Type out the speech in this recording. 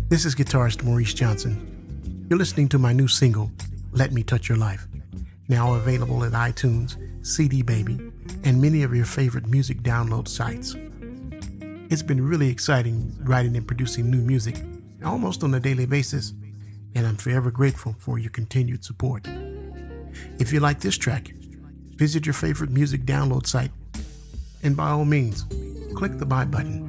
This is guitarist Maurice Johnson. You're listening to my new single, Let Me Touch Your Life, now available at iTunes, CD Baby, and many of your favorite music download sites. It's been really exciting writing and producing new music almost on a daily basis, and I'm forever grateful for your continued support. If you like this track, visit your favorite music download site, and by all means, click the buy button.